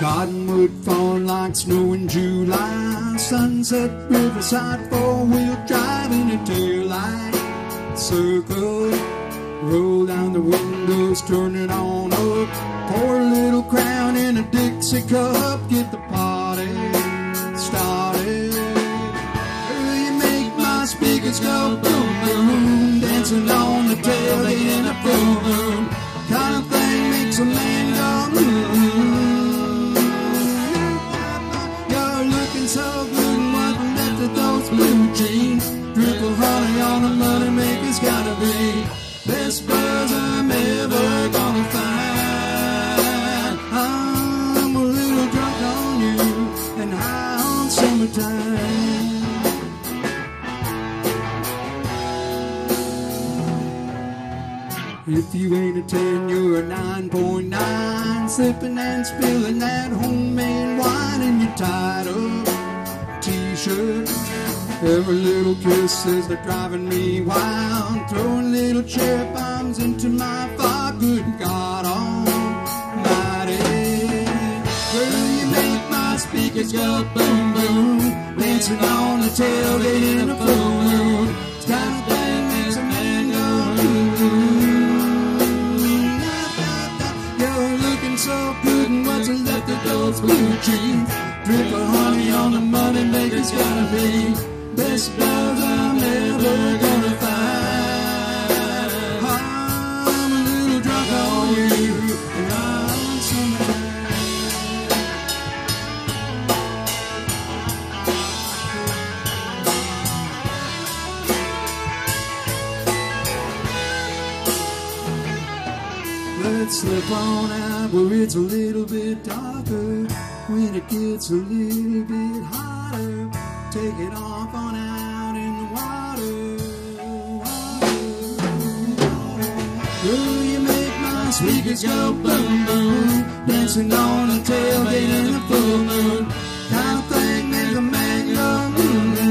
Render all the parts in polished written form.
Cottonwood falling like snow in July. Sunset riverside, four-wheel drive in a tail light. Circle, roll down the windows, turn it on up. Pour a little Crown in a Dixie cup, get the party started. You make my speakers go boom, boom, dancing on the tailgate in a full moon. Kind of thing makes a man go You're looking so good and what left of those blue jeans. Drip of honey on the money maker's gotta be best buzz I'm ever gonna find. I'm a little drunk on you and high on summertime. If you ain't a 10, you're a 9.9. Sipping and spilling that homemade wine in your tied up t-shirt. Every little kiss says they're driving me wild. Throwing little cherry bombs into my fire. Good God almighty. Girl, you make my speakers go boom, boom. Dancing on the tailgate in a full moon. It's kind of thing makes a man go You're looking so good and what's left of those blue jeans. Drip of honey on the money maker's gotta be best love I'm ever gonna find. I'm a little drunk on you and I'm summertime. Let's slip on out where it's a little bit darker. When it gets a little bit hotter, take it off on out in the water. Girl, you make my speakers go boom, boom. Dancing on the tailgate in the full moon. Kind of thing make a man go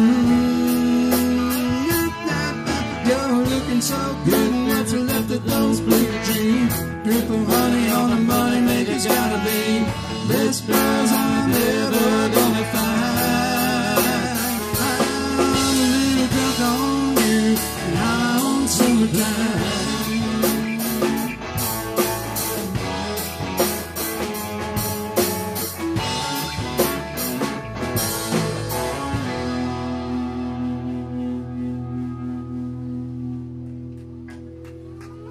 You're looking so good and what's left of those blue jeans. Drip of honey on the money maker's gotta be best girls I'm ever gonna find. I'm a little drunk on you and high on summertime.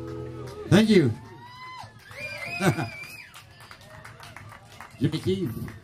Thank you. Jimmy Keith.